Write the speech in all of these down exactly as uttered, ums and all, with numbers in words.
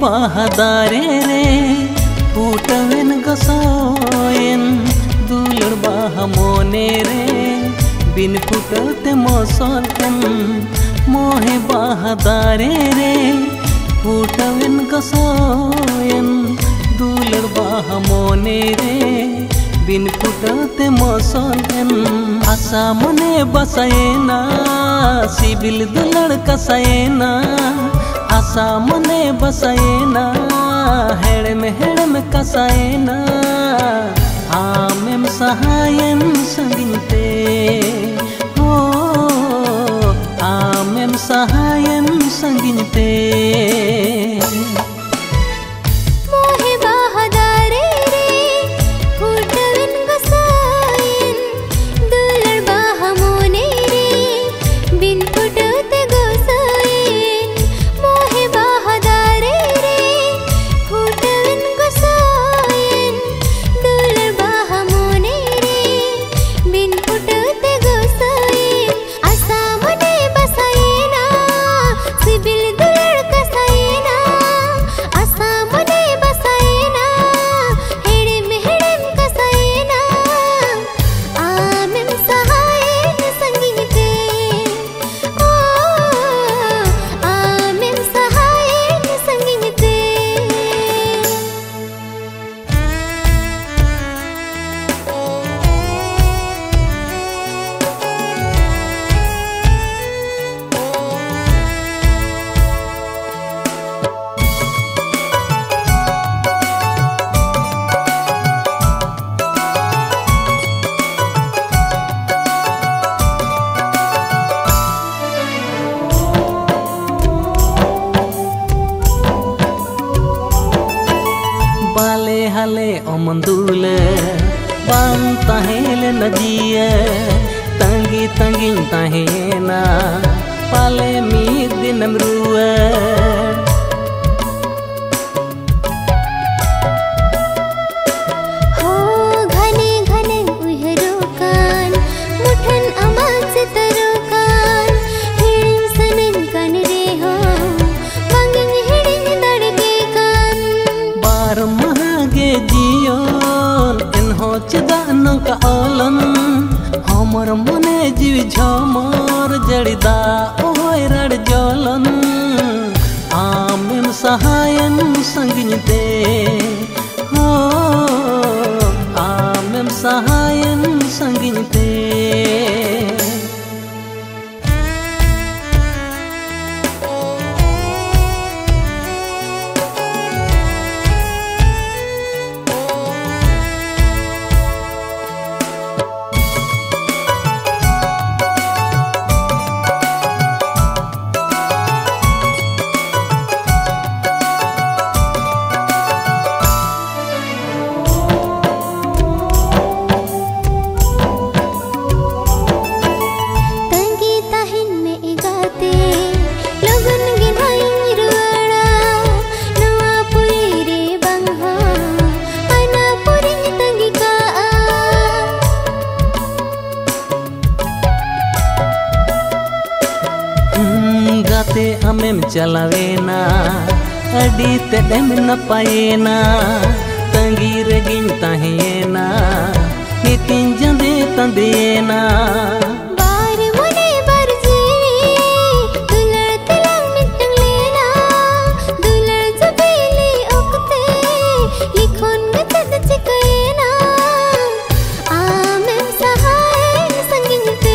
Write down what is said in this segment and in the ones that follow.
बाहदारे रे फूटवेन गसोयन दुलड़ बाह मोने रे बिन फुटते मौसम मोहे बाहदारे रे फूटवेन गसोयन दुलड़ बाह मोने रे बिन फुटते मौसम आशा मने बसाएना सिबिल दुलड़ कसाएना आशा मने बसाएना हेड़म हेड़म कसाएना आमेम सहायन संगिनते हो आमेम सहायन संगिनते हाले ओमंदुले बाम ताहेले नदिए तंगी तंगी ताहेना पाले मीद दिनम रुए हो घने घने उहरुकान मुठन अमल से तरुकान हिड़िन सनन कन रे हो मंगिन हिड़िन दड़के कान बार जियोन इन्हो चिदान का ओलन हमर मने जीव झमर जड़िदा ओय रड़ जलन आमेम सहायन संगिनते हो आमेम सहायन संगिनते आमेम चलावेना अडी तेडेम नपायेना तंगी रगिन ताहेना नितिन जंदे तंदेना बार मुने बार जीवी दुलड़ तलंग मिटंग लेना दुलड़ जबेली ओकते लिखोन गतद चिकएना आमेम सहायन संगिनते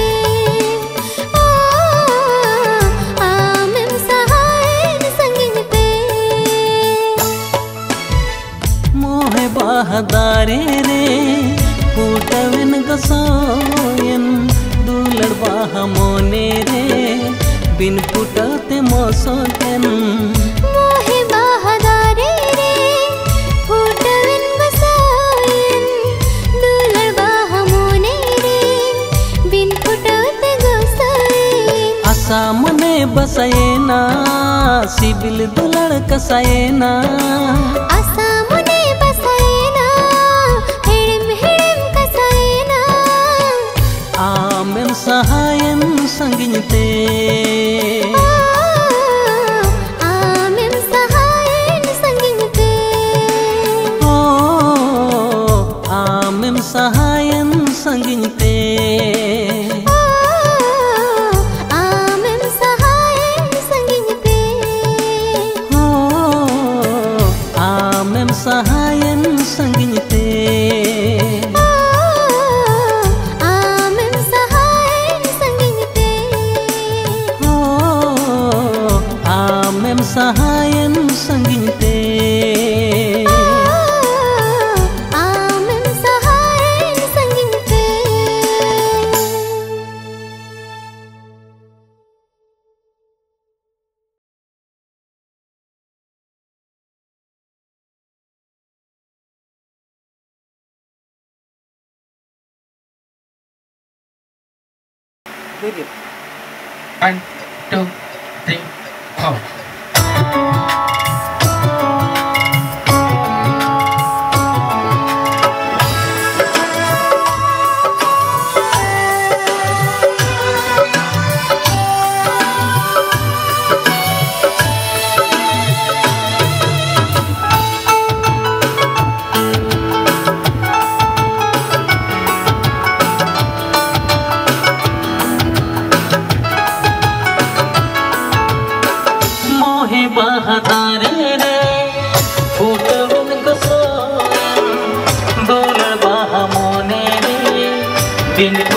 बाहदारे रे फूटवेन गसोयन दुलड़ बाह मोने रे बिन फुटते मौसम मोहे बाहदारे रे फूटवेन गसोयन दुलड़ बाह मोने रे बिन फुटते गसोयन आशा मने बसाएना सिबिल दुलड़ कसाएना आशा मने बसाएना हिड़म हिड़म कसाएना आमेम सहायन संगिनते आमेम सहायन संगिन ते आमें सहायन संगिन ते हो आमें सहायन संगिन ते One, two, three, four. बहादारे रे फूटवन कसो दोलर बहा मोने रे बिन